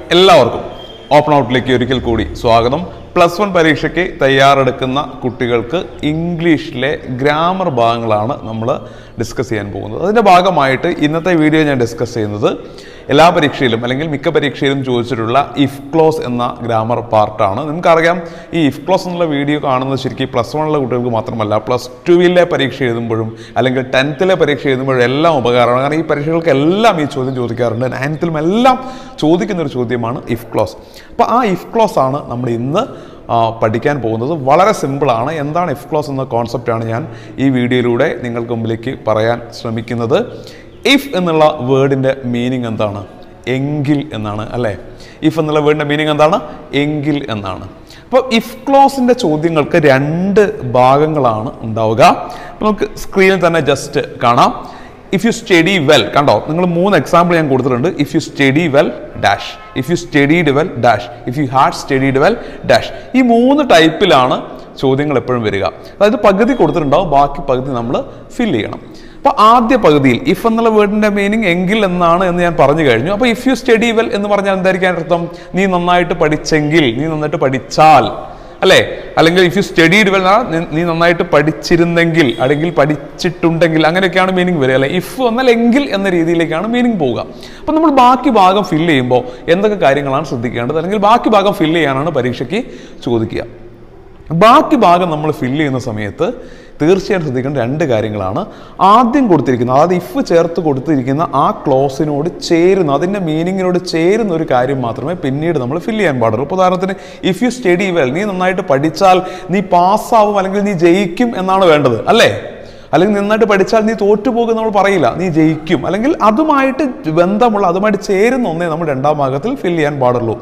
എല്ലാവർക്കും ഓപ്പൺ ഔട്ടിലേക്ക് ഒരിക്കൽ കൂടി സ്വാഗതം. +1 പരീക്ഷയ്ക്ക് തയ്യാറെടുക്കുന്ന കുട്ടികൾക്ക് ഇംഗ്ലീഷിലെ ഗ്രാമർ ഭാഗങ്ങളാണ് നമ്മൾ ഡിസ്കസ് ചെയ്യാൻ പോകുന്നത്. അതിൻ്റെ ഭാഗമായിട്ട് ഇന്നത്തെ വീഡിയോ ഞാൻ ഡിസ്കസ് ചെയ്യുന്നത് എല്ലാ പരീക്ഷയിലും അല്ലെങ്കിൽ മിക്ക പരീക്ഷയിലും ചോദിച്ചിട്ടുള്ള ഇഫ് ക്ലോസ് എന്ന ഗ്രാമർ പാർട്ടാണ്. നിങ്ങൾക്കറിയാം, ഈ ഇഫ് ക്ലോസ് എന്നുള്ള വീഡിയോ കാണുന്നത് ശരിക്കും +1 കുട്ടികൾക്ക് മാത്രമല്ല, +2 പരീക്ഷ എഴുതുമ്പോഴും അല്ലെങ്കിൽ 10th പരീക്ഷ എഴുതുമ്പോഴും എല്ലാം ഉപകാരമാണ്. കാരണം ഈ പരീക്ഷകൾക്കെല്ലാം ഈ ചോദ്യം ചോദിക്കാറുണ്ട്. 9th എല്ലാം ചോദിക്കുന്നൊരു ചോദ്യമാണ് ഇഫ് ക്ലോസ്. അപ്പോൾ ആ ഇഫ് ക്ലോസ് ആണ് നമ്മൾ ഇന്ന് പഠിക്കാൻ പോകുന്നത്. വളരെ സിമ്പിളാണ്. എന്താണ് ഇഫ് ക്ലോസ് എന്ന കോൺസെപ്റ്റാണ് ഞാൻ ഈ വീഡിയോയിലൂടെ നിങ്ങൾക്ക് മുമ്പിലേക്ക് പറയാൻ ശ്രമിക്കുന്നത്. ഇഫ് എന്നുള്ള വേർഡിൻ്റെ മീനിങ് എന്താണ്? എങ്കിൽ എന്നാണ്, അല്ലേ? ഇഫ് എന്നുള്ള വേർഡിൻ്റെ മീനിങ് എന്താണ്? എങ്കിൽ എന്നാണ്. അപ്പോൾ ഇഫ് ക്ലോസിൻ്റെ ചോദ്യങ്ങൾക്ക് 2 ഭാഗങ്ങളാണ് ഉണ്ടാവുക. നമുക്ക് സ്ക്രീനിൽ തന്നെ ജസ്റ്റ് കാണാം. ഇഫ് യു സ്റ്റഡി വെൽ, കണ്ടോ, നിങ്ങൾ 3 എക്സാമ്പിൾ ഞാൻ കൊടുത്തിട്ടുണ്ട്. If you study well dash, if you studied well dash, if you had studied well dash. ഈ 3 ടൈപ്പിലാണ് ചോദ്യങ്ങൾ എപ്പോഴും വരിക. അതായത് പകുതി കൊടുത്തിട്ടുണ്ടാവും, ബാക്കി പകുതി നമ്മൾ ഫിൽ ചെയ്യണം. അപ്പോൾ ആദ്യ പകുതിയിൽ ഇഫ് എന്നുള്ള വേർഡിൻ്റെ മീനിങ് എങ്കിൽ എന്നാണ് എന്ന് ഞാൻ പറഞ്ഞു കഴിഞ്ഞു. അപ്പോൾ ഇഫ് യു സ്റ്റഡി വെൽ എന്ന് പറഞ്ഞാൽ എന്തായിരിക്കും അർത്ഥം? നീ നന്നായിട്ട് പഠിച്ചെങ്കിൽ, നീ നന്നായിട്ട് പഠിച്ചാൽ, അല്ലേ? അല്ലെങ്കിൽ ഇഫ് യു സ്റ്റഡീഡ് വെൽ നീ നന്നായിട്ട് പഠിച്ചിരുന്നെങ്കിൽ, അല്ലെങ്കിൽ പഠിച്ചിട്ടുണ്ടെങ്കിൽ, അങ്ങനെയൊക്കെയാണ് മീനിങ് വരിക, അല്ലെ? ഇഫ് എന്നാൽ എങ്കിൽ എന്ന രീതിയിലേക്കാണ് മീനിങ് പോവുക. അപ്പോൾ നമ്മൾ ബാക്കി ഭാഗം ഫില്ല് ചെയ്യുമ്പോൾ എന്തൊക്കെ കാര്യങ്ങളാണ് ശ്രദ്ധിക്കേണ്ടത്, അല്ലെങ്കിൽ ബാക്കി ഭാഗം ഫില്ല് ചെയ്യാനാണ് പരീക്ഷയ്ക്ക് ചോദിക്കുക. ബാക്കി ഭാഗം നമ്മൾ ഫില്ല് ചെയ്യുന്ന സമയത്ത് തീർച്ചയായും ശ്രദ്ധിക്കേണ്ട 2 കാര്യങ്ങളാണ്. ആദ്യം കൊടുത്തിരിക്കുന്ന, അതായത് ഇഫ് ചേർത്ത് കൊടുത്തിരിക്കുന്ന ആ ക്ലോസിനോട് ചേരുന്ന, അതിൻ്റെ മീനിങ്ങിനോട് ചേരുന്ന ഒരു കാര്യം മാത്രമേ പിന്നീട് നമ്മൾ ഫില്ല് ചെയ്യാൻ പാടുള്ളൂ. ഇപ്പോൾ ഉദാഹരണത്തിന് ഇഫ് യു സ്റ്റഡി വെൽ, നീ നന്നായിട്ട് പഠിച്ചാൽ നീ പാസ്സാവും അല്ലെങ്കിൽ നീ ജയിക്കും എന്നാണ് വേണ്ടത്, അല്ലേ? അല്ലെങ്കിൽ നന്നായിട്ട് പഠിച്ചാൽ നീ തോറ്റുപോകും നമ്മൾ പറയില്ല, നീ ജയിക്കും. അല്ലെങ്കിൽ അതുമായിട്ട് ബന്ധമുള്ള, അതുമായിട്ട് ചേരുന്ന ഒന്നേ നമ്മൾ 2ാം ഭാഗത്തിൽ ഫില്ല് ചെയ്യാൻ പാടുള്ളൂ.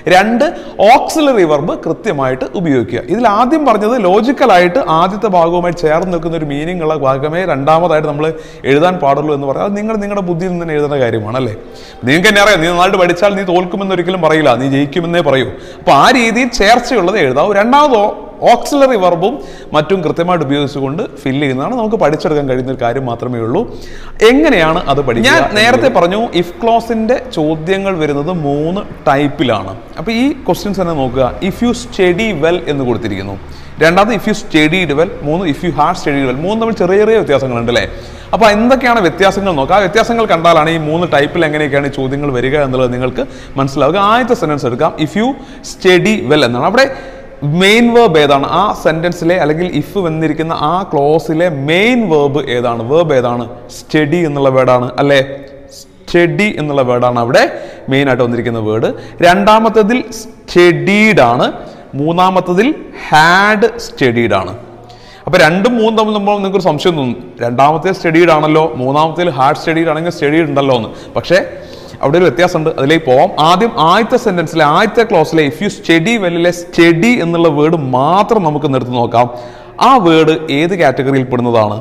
2 ഓക്സിലറി വെർബ് കൃത്യമായിട്ട് ഉപയോഗിക്കുക. ഇതിൽ ആദ്യം പറഞ്ഞത് ലോജിക്കലായിട്ട് ആദ്യത്തെ ഭാഗവുമായി ചേർന്ന് നിൽക്കുന്ന ഒരു മീനിങ് ഉള്ള ഭാഗമേ രണ്ടാമതായിട്ട് നമ്മൾ എഴുതാൻ പാടുള്ളൂ എന്ന് പറയാം. അത് നിങ്ങളുടെ ബുദ്ധിയിൽ നിന്ന് തന്നെ എഴുതുന്ന കാര്യമാണ്, അല്ലേ? നിങ്ങൾക്ക് തന്നെ അറിയാം, നീ നന്നായിട്ട് പഠിച്ചാൽ നീ തോൽക്കുമെന്ന് ഒരിക്കലും പറയില്ല, നീ ജയിക്കുമെന്നേ പറയൂ. അപ്പോൾ ആ രീതിയിൽ ചേർച്ചയുള്ളത് എഴുതാവും. രണ്ടാമതോ ഓക്സിലറി വെർബും മറ്റും കൃത്യമായിട്ട് ഉപയോഗിച്ചുകൊണ്ട് ഫില്ല് ചെയ്യുന്നതാണ് നമുക്ക് പഠിച്ചെടുക്കാൻ കഴിയുന്ന ഒരു കാര്യം മാത്രമേ ഉള്ളൂ. എങ്ങനെയാണ് അത് പഠിക്കുക? ഞാൻ നേരത്തെ പറഞ്ഞു, ഇഫ് ക്ലോസിന്റെ ചോദ്യങ്ങൾ വരുന്നത് 3 ടൈപ്പിലാണ്. അപ്പോൾ ഈ ക്വസ്റ്റ്യൻസ് തന്നെ നോക്കുക. ഇഫ് യു സ്റ്റഡി വെൽ എന്ന് കൊടുത്തിരിക്കുന്നു. രണ്ടാമത് if you studied well. 3 if you had studied well. 3 തമ്മിൽ ചെറിയ ചെറിയ വ്യത്യാസങ്ങളുണ്ട്, അല്ലേ? അപ്പോൾ എന്തൊക്കെയാണ് വ്യത്യാസങ്ങൾ നോക്കുക. ആ വ്യത്യാസങ്ങൾ കണ്ടാലാണ് ഈ 3 ടൈപ്പിൽ എങ്ങനെയൊക്കെയാണ് ഈ ചോദ്യങ്ങൾ വരിക എന്നുള്ളത് നിങ്ങൾക്ക് മനസ്സിലാവുക. ആദ്യത്തെ സെന്റൻസ് എടുക്കാം. ഇഫ് യു സ്റ്റഡി വെൽ എന്നാണ്. അവിടെ മെയിൻ വേർബ് ഏതാണ്? ആ സെന്റൻസിലെ അല്ലെങ്കിൽ ഇഫ് വന്നിരിക്കുന്ന ആ ക്ലോസിലെ മെയിൻ വേർബ് ഏതാണ്? വേർബ് ഏതാണ്? സ്റ്റഡി എന്നുള്ള വേർഡാണ്, അല്ലേ? സ്റ്റഡി എന്നുള്ള വേർഡാണ് അവിടെ മെയിൻ ആയിട്ട് വന്നിരിക്കുന്ന വേർഡ്. രണ്ടാമത്തതിൽ സ്റ്റഡീഡ് ആണ്. മൂന്നാമത്തതിൽ ഹാഡ് സ്റ്റഡീഡ് ആണ്. അപ്പോൾ 2ഉം 3ഉം തമ്മിൽ നമ്മൾ നിങ്ങൾക്കൊരു സംശയം തോന്നും. രണ്ടാമത്തെ സ്റ്റഡീഡ് ആണല്ലോ, മൂന്നാമത്തേൽ ഹാഡ് സ്റ്റഡീഡ് ആണെങ്കിൽ സ്റ്റഡീഡ് ഉണ്ടല്ലോ എന്ന്. പക്ഷേ അവിടെ ഒരു വ്യത്യാസമുണ്ട്, അതിലേക്ക് പോവാം. ആദ്യം ആദ്യത്തെ സെന്റൻസിലെ ആദ്യത്തെ ക്ലോസിലെ ഇഫ് യു സ്റ്റഡി വെല്ലിലെ സ്റ്റഡി എന്നുള്ള വേർഡ് മാത്രം നമുക്ക് നിർത്തി നോക്കാം. ആ വേർഡ് ഏത് കാറ്റഗറിയിൽ പെടുന്നതാണ്?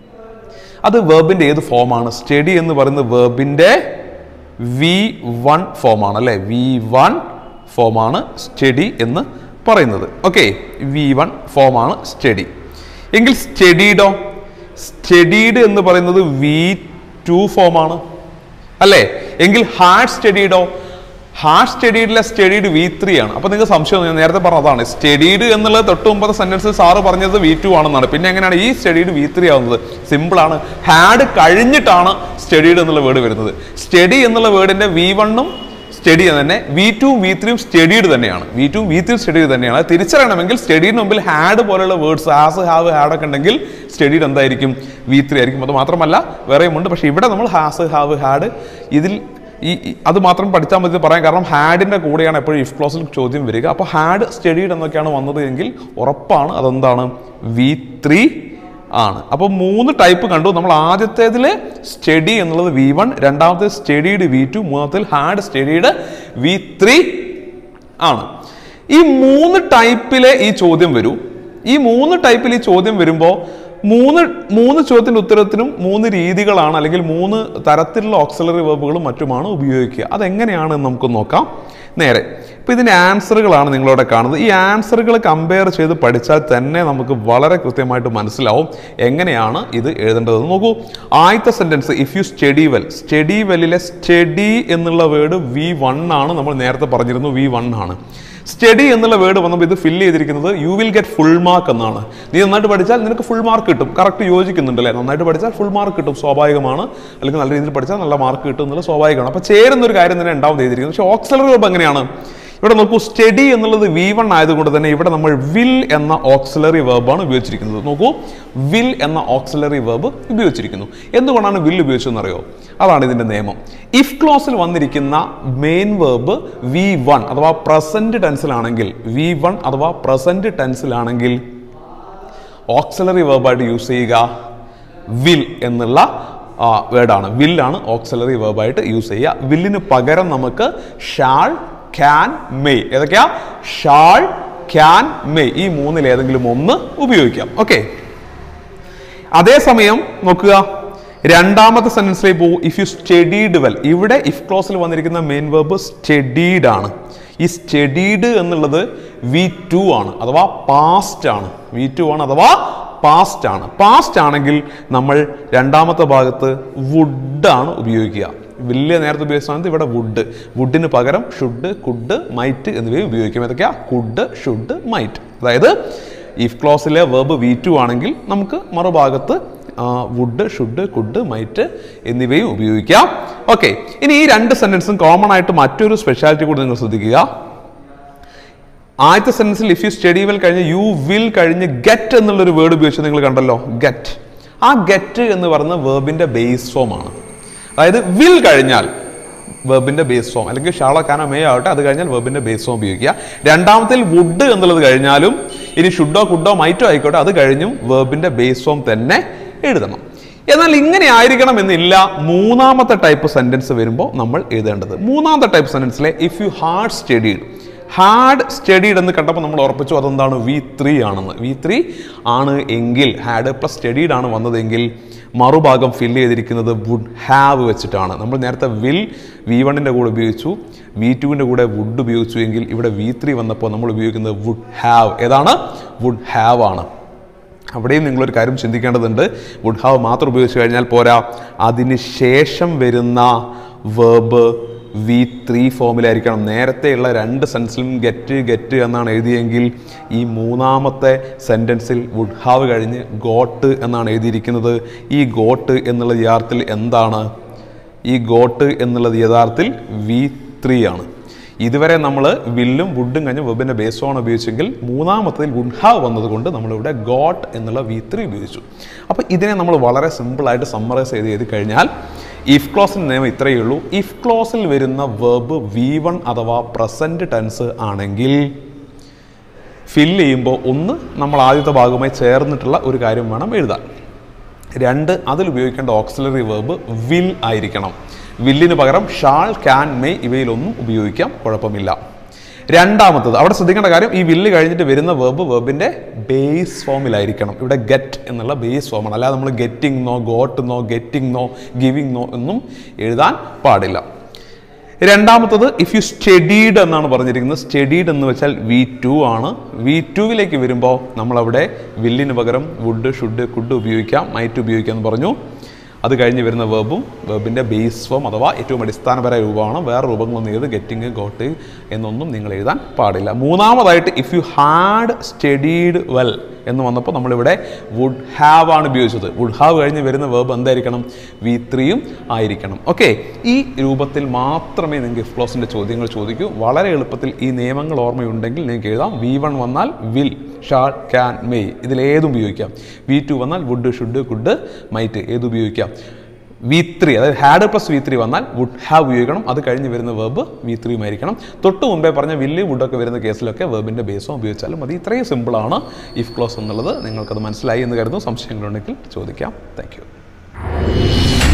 അത് വേർബിന്റെ ഏത് ഫോമാണ്? സ്റ്റഡി എന്ന് പറയുന്നത് വേർബിന്റെ V1 ഫോമാണ്, അല്ലേ? V1 ഫോമാണ് സ്റ്റഡി എന്ന് പറയുന്നത്. ഓക്കെ, V1 ഫോമാണ് സ്റ്റഡി. എങ്കിൽ സ്റ്റഡീഡോ? സ്റ്റഡീഡ് എന്ന് പറയുന്നത് V2 ഫോമാണ്, അല്ലേ? എങ്കിൽ ഹാഡ് സ്റ്റഡീഡോ? ഹാഡ് സ്റ്റഡീഡിലെ സ്റ്റഡീഡ് V3 ആണ്. അപ്പോൾ നിങ്ങൾക്ക് സംശയം, ഞാൻ നേരത്തെ പറഞ്ഞതാണ്, സ്റ്റഡീഡ് എന്നുള്ളത് തൊട്ട് മുമ്പത്തെ സെന്റൻസിൽ സാറ് പറഞ്ഞത് V2 ആണെന്നാണ്. പിന്നെ എങ്ങനെയാണ് ഈ സ്റ്റഡീഡ് V3 ആവുന്നത്? സിമ്പിളാണ്. ഹാഡ് കഴിഞ്ഞിട്ടാണ് സ്റ്റഡീഡ് എന്നുള്ള വേർഡ് വരുന്നത്. സ്റ്റഡി എന്നുള്ള വേർഡിന്റെ V1ഉം സ്റ്റഡി തന്നെ, V2ഉം V3ഉം സ്റ്റഡീഡ് തന്നെയാണ്. V2ഉം V3ഉം സ്റ്റഡീഡ് തന്നെയാണ്. അത് തിരിച്ചറിയണമെങ്കിൽ സ്റ്റഡീഡിന് മുമ്പിൽ ഹാഡ് പോലെയുള്ള വേർഡ്സ്, ആസ്, ഹാവ്, ഹാഡ് ഒക്കെ ഉണ്ടെങ്കിൽ സ്റ്റഡീഡ് എന്തായിരിക്കും? V3 ആയിരിക്കും. അത് മാത്രമല്ല വേറെയും ഉണ്ട്. പക്ഷേ ഇവിടെ നമ്മൾ ഹാസ്, ഹാവ്, ഹാഡ് ഇതിൽ അത് മാത്രം പഠിച്ചാൽ മതി പറയാം. കാരണം ഹാഡിന്റെ കൂടെയാണ് എപ്പോഴും ഇഫ് ക്ലോസിൽ ചോദ്യം വരിക. അപ്പോൾ ഹാഡ് സ്റ്റഡീഡ് എന്നൊക്കെയാണ് വന്നത് എങ്കിൽ ഉറപ്പാണ് അതെന്താണ്? V3 ആണ്. അപ്പോൾ 3 ടൈപ്പ് കണ്ടു നമ്മൾ. ആദ്യത്തേതിൽ സ്റ്റഡി എന്നുള്ളത് V1, രണ്ടാമത്തേത് studied V2, മൂന്നാമത്തേൽ had studied V3 ആണ്. ഈ 3 ടൈപ്പിലെ ഈ ചോദ്യം വരൂ. ഈ 3 ടൈപ്പിൽ ഈ ചോദ്യം വരുമ്പോൾ മൂന്ന് ചോദ്യത്തിന്റെ ഉത്തരത്തിനും 3 രീതികളാണ്, അല്ലെങ്കിൽ 3 തരത്തിലുള്ള ഓക്സിലറി വെർബുകളും മറ്റുമാണ് ഉപയോഗിക്കുക. അതെങ്ങനെയാണെന്ന് നമുക്ക് നോക്കാം നേരെ. ഇപ്പൊ ഇതിന്റെ ആൻസറുകളാണ് നിങ്ങളോട് കാണുന്നത്. ഈ ആൻസറുകൾ കമ്പയർ ചെയ്ത് പഠിച്ചാൽ തന്നെ നമുക്ക് വളരെ കൃത്യമായിട്ട് മനസ്സിലാവും എങ്ങനെയാണ് ഇത് എഴുതേണ്ടതെന്ന്. നോക്കൂ, ആദ്യത്തെ sentence if you study well. Study വെല്ലിലെ സ്റ്റഡി എന്നുള്ള വേർഡ് V1 ആണ്. നമ്മൾ നേരത്തെ പറഞ്ഞിരുന്നു V1 ആണ്. സ്റ്റഡി എന്നുള്ള വേർഡ് വന്നപ്പോൾ ഇത് ഫില്ല് ചെയ്തിരിക്കുന്നത് you will get full mark എന്നാണ്. നീ നന്നായിട്ട് പഠിച്ചാൽ നിനക്ക് ഫുൾ മാർക്ക് കിട്ടും. കറക്റ്റ് യോജിക്കുന്നുണ്ട് അല്ലേ? നന്നായിട്ട് പഠിച്ചാൽ ഫുൾ മാർക്ക് കിട്ടും, സ്വാഭാവികമാണ്. അല്ലെങ്കിൽ നല്ല രീതിയിൽ പഠിച്ചാൽ നല്ല മാർക്ക് കിട്ടും എന്നുള്ളത് സ്വാഭാവികമാണ്. അപ്പോൾ ചേരുന്ന ഒരു കാര്യം തന്നെ രണ്ടാമത് എഴുതിയിരിക്കുന്നത്. പക്ഷേ ഓക്സിലറി വെർബ് എങ്ങനെയാണ്? ഇവിടെ നോക്കൂ, സ്റ്റഡി എന്നുള്ളത് V1 ആയതുകൊണ്ട് തന്നെ ഇവിടെ നമ്മൾ വിൽ എന്ന ഓക്സിലറി വെർബാണ് ഉപയോഗിച്ചിരിക്കുന്നത്. നോക്കൂ, വിൽ എന്ന ഓക്സിലറി വെർബ് ഉപയോഗിച്ചിരിക്കുന്നു. എന്തുകൊണ്ടാണ് വിൽ ഉപയോഗിച്ചതെന്നറിയോ? അതാണ് ഇതിന്റെ നിയമം. ഇഫ് ക്ലോസിൽ വന്നിരിക്കുന്ന മെയിൻ വെർബ് V1 അഥവാ പ്രസന്റ് ടെൻസിലാണെങ്കിൽ, V1 അഥവാ പ്രസന്റ് ടെൻസിലാണെങ്കിൽ ഓക്സിലറി വെർബായിട്ട് യൂസ് ചെയ്യുക വിൽ എന്നുള്ള വേർഡാണ്. വില്ലാണ് ഓക്സിലറി വെർബായിട്ട് യൂസ് ചെയ്യുക. വില്ലിന് പകരം നമുക്ക് ഷാൾ, ക്യാൻ, മെയ്, ഏതൊക്കെയാ? ഷാൾ, ക്യാൻ, മെയ്, ഈ മൂന്നിൽ ഏതെങ്കിലും ഒന്ന് ഉപയോഗിക്കാം. ഓക്കെ. അതേസമയം നോക്കുക, രണ്ടാമത്തെ സെന്റൻസിലേക്ക് പോകും. If you studied well. ഇവിടെ ഇഫ് ക്ലോസിൽ വന്നിരിക്കുന്ന മെയിൻ വെർബ് സ്റ്റഡീഡ് ആണ്. ഈ സ്റ്റഡീഡ് എന്നുള്ളത് V2 ആണ്, അഥവാ പാസ്റ്റ് ആണ്. V2 ആണ് അഥവാ പാസ്റ്റ് ആണ്. പാസ്റ്റ് ആണെങ്കിൽ നമ്മൾ രണ്ടാമത്തെ ഭാഗത്ത് വുഡ് ആണ് ഉപയോഗിക്കുക. വലിയ നേരത്തെ ഉപയോഗിച്ച ഇവിടെ വുഡ്. വുഡിന് പകരം ഷുഡ്, കുഡ്, മൈറ്റ് എന്നിവയും ഉപയോഗിക്കും. ഏതൊക്കെയാ? Could, should, might. അതായത് ഇഫ് ക്ലോസിലെ വെർബ് V2 ആണെങ്കിൽ നമുക്ക് മറുഭാഗത്ത് വുഡ്, ഷുഡ്, കുഡ്, മൈറ്റ് എന്നിവയും ഉപയോഗിക്കാം. ഓക്കെ. ഇനി ഈ രണ്ട് സെന്റൻസും കോമൺ ആയിട്ട് മറ്റൊരു സ്പെഷ്യാലിറ്റി കൂടി നിങ്ങൾ ശ്രദ്ധിക്കുക. ആദ്യത്തെ സെന്റൻസിൽ ഇഫ് യു സ്റ്റഡി വെൽ കഴിഞ്ഞ് യു വിൽ കഴിഞ്ഞ് ഗെറ്റ് എന്നുള്ളൊരു വേർഡ് ഉപയോഗിച്ച് നിങ്ങൾ കണ്ടല്ലോ, ഗെറ്റ്. ആ ഗെറ്റ് എന്ന് പറയുന്ന വെർബിന്റെ ബേസ് ഫോം ആണ്. അതായത് വിൽ കഴിഞ്ഞാൽ വെർബിന്റെ ബേസ് ഫോം, അല്ലെങ്കിൽ ഷാളോ കാനോ മേ ആവട്ടെ, അത് കഴിഞ്ഞാൽ വെർബിന്റെ ബേസ് ഫോം ഉപയോഗിക്കുക. രണ്ടാമത്തിൽ വുഡ് എന്നുള്ളത് കഴിഞ്ഞാലും ഇനി ഷുഡോ, കുഡോ, മൈറ്റോ ആയിക്കോട്ടെ, അത് കഴിഞ്ഞും വെർബിന്റെ ബേസ് ഫോം തന്നെ എഴുതണം. എന്നാൽ ഇങ്ങനെ ആയിരിക്കണം എന്നില്ല മൂന്നാമത്തെ ടൈപ്പ് സെന്റൻസ് വരുമ്പോൾ നമ്മൾ എഴുതേണ്ടത്. മൂന്നാമത്തെ ടൈപ്പ് സെന്റൻസിലെ if you had studied. Had studied എന്ന് കണ്ടപ്പോൾ നമ്മൾ ഉറപ്പിച്ചു അതെന്താണ്? V3 ആണെന്ന്. V3 ആണ് എങ്കിൽ, ഹാഡ് പ്ലസ് സ്റ്റഡീഡ് ആണ് വന്നതെങ്കിൽ മറുഭാഗം ഫില്ല് ചെയ്തിരിക്കുന്നത് വുഡ് ഹാവ് വെച്ചിട്ടാണ്. നമ്മൾ നേരത്തെ വിൽ V1ന്റെ കൂടെ ഉപയോഗിച്ചു, V2ന്റെ കൂടെ വുഡ് ഉപയോഗിച്ചു എങ്കിൽ ഇവിടെ V3 വന്നപ്പോൾ നമ്മൾ ഉപയോഗിക്കുന്നത് വുഡ് ഹാവ്. ഏതാണ്? വുഡ് ഹാവ് ആണ്. അവിടെയും നിങ്ങളൊരു കാര്യം ചിന്തിക്കേണ്ടതുണ്ട്. വുഡ് ഹാവ് മാത്രം ഉപയോഗിച്ച് കഴിഞ്ഞാൽ പോരാ, അതിന് ശേഷം വരുന്ന വേർബ് V3 ഫോമിലായിരിക്കണം. നേരത്തെയുള്ള രണ്ട് സെൻസിലും ഗെറ്റ് ഗെറ്റ് എന്നാണ് എഴുതിയെങ്കിൽ ഈ മൂന്നാമത്തെ സെൻറ്റൻസിൽ വുഡ് ഹാവ് കഴിഞ്ഞ് ഗോട്ട് എന്നാണ് എഴുതിയിരിക്കുന്നത്. ഈ ഗോട്ട് എന്നുള്ളത് യഥാർത്ഥത്തിൽ എന്താണ്? ഈ ഗോട്ട് എന്നുള്ളത് യഥാർത്ഥത്തിൽ V3 ആണ്. ഇതുവരെ നമ്മൾ വില്ലും വുഡും കഴിഞ്ഞ് വെബിൻ്റെ ബേസ് ഓൺ ഉപയോഗിച്ചെങ്കിൽ മൂന്നാമത്തതിൽ വുഡ് ഹാവ് വന്നതുകൊണ്ട് നമ്മളിവിടെ ഗോട്ട് എന്നുള്ള V3 ഉപയോഗിച്ചു. അപ്പോൾ ഇതിനെ നമ്മൾ വളരെ സിമ്പിളായിട്ട് സമ്മറൈസ് ചെയ്ത് കഴിഞ്ഞാൽ ഇഫ് ക്ലോസിൻ്റെ നിയമം ഇത്രയേ ഉള്ളൂ. ഇഫ് ക്ലോസിൽ വരുന്ന വെർബ് V1 അഥവാ പ്രസൻറ്റ് ടെൻസ് ആണെങ്കിൽ ഫില്ല് ചെയ്യുമ്പോൾ ഒന്ന് നമ്മൾ ആദ്യത്തെ ഭാഗവുമായി ചേർന്നിട്ടുള്ള ഒരു കാര്യം വേണം എഴുതാൻ. രണ്ട്, അതിൽ ഉപയോഗിക്കേണ്ട ഓക്സിലറി വെർബ് വിൽ ആയിരിക്കണം. വില്ലിന് പകരം ഷാൾ, ക്യാൻ, മെയ് ഇവയിലൊന്നും ഉപയോഗിക്കാം, കുഴപ്പമില്ല. രണ്ടാമത്തത് അവിടെ ശ്രദ്ധിക്കേണ്ട കാര്യം, ഈ വില്ല് കഴിഞ്ഞിട്ട് വരുന്ന വെർബ് വെർബിൻ്റെ ബേസ് ഫോമിലായിരിക്കണം. ഇവിടെ ഗെറ്റ് എന്നുള്ള ബേസ് ഫോമാണ്. അല്ലാതെ നമ്മൾ ഗെറ്റിംഗ് നോ, ഗോട്ട് നോ, ഗെറ്റിംഗ് നോ, ഗിവിംഗ് നോ ഒന്നും എഴുതാൻ പാടില്ല. രണ്ടാമത്തത് ഇഫ് യു സ്റ്റഡീഡ് എന്നാണ് പറഞ്ഞിരിക്കുന്നത്. സ്റ്റഡീഡ് എന്ന് വെച്ചാൽ V2 ആണ്. V2വിലേക്ക് വരുമ്പോൾ നമ്മളവിടെ വില്ലിന് പകരം വുഡ്, ഷുഡ്, കുഡ് ഉപയോഗിക്കാം, മൈറ്റ് ഉപയോഗിക്കാം എന്ന് പറഞ്ഞു. അത് കഴിഞ്ഞ് വരുന്ന വെർബും വെർബിൻ്റെ ബേസ് ഫോം അഥവാ ഏറ്റവും അടിസ്ഥാനപരമായ രൂപമാണ്. വേറെ രൂപങ്ങളൊന്നും എഴുതി ഗെറ്റിംഗ്, ഗോട്ട് എന്നൊന്നും നിങ്ങൾ എഴുതാൻ പാടില്ല. മൂന്നാമതായിട്ട് if you had studied well എന്ന് വന്നപ്പോൾ നമ്മളിവിടെ വുഡ് ഹാവ് ആണ് ഉപയോഗിച്ചത്. വുഡ് ഹാവ് കഴിഞ്ഞ് വരുന്ന വെർബ് എന്തായിരിക്കണം? V3യും ആയിരിക്കണം. ഓക്കെ, ഈ രൂപത്തിൽ മാത്രമേ നിങ്ങൾക്ക് ഇഫ് ക്ലോസിൻ്റെ ചോദ്യങ്ങൾ ചോദിക്കൂ. വളരെ എളുപ്പത്തിൽ ഈ നിയമങ്ങൾ ഓർമ്മയുണ്ടെങ്കിൽ നിങ്ങൾക്ക് എഴുതാം. V1 വന്നാൽ വിൽ, ഷാൾ, ക്യാൻ, മെയ് ഇതിലേതും ഉപയോഗിക്കാം. V2 വന്നാൽ വുഡ്, ഷുഡ്, കുഡ്, മൈറ്റ് ഏത് ഉപയോഗിക്കാം. V3 അതായത് ഹാഡ് പ്ലസ് V3 വന്നാൽ വുഡ് ഹാവ് ഉപയോഗിക്കണം. അത് കഴിഞ്ഞ് വരുന്ന വെർബ് V3യും ആയിരിക്കണം. തൊട്ട് മുമ്പേ പറഞ്ഞ വില്ല്, വുഡൊക്കെ വരുന്ന കേസിലൊക്കെ വെർബിൻ്റെ ബേസോ ഉപയോഗിച്ചാലും മതി. ഇത്രയും സിമ്പിളാണ് ഇഫ് ക്ലോസ് എന്നുള്ളത്. നിങ്ങൾക്കത് മനസ്സിലായി എന്ന് കരുതുന്നു. സംശയങ്ങളുണ്ടെങ്കിൽ ചോദിക്കാം. Thank U.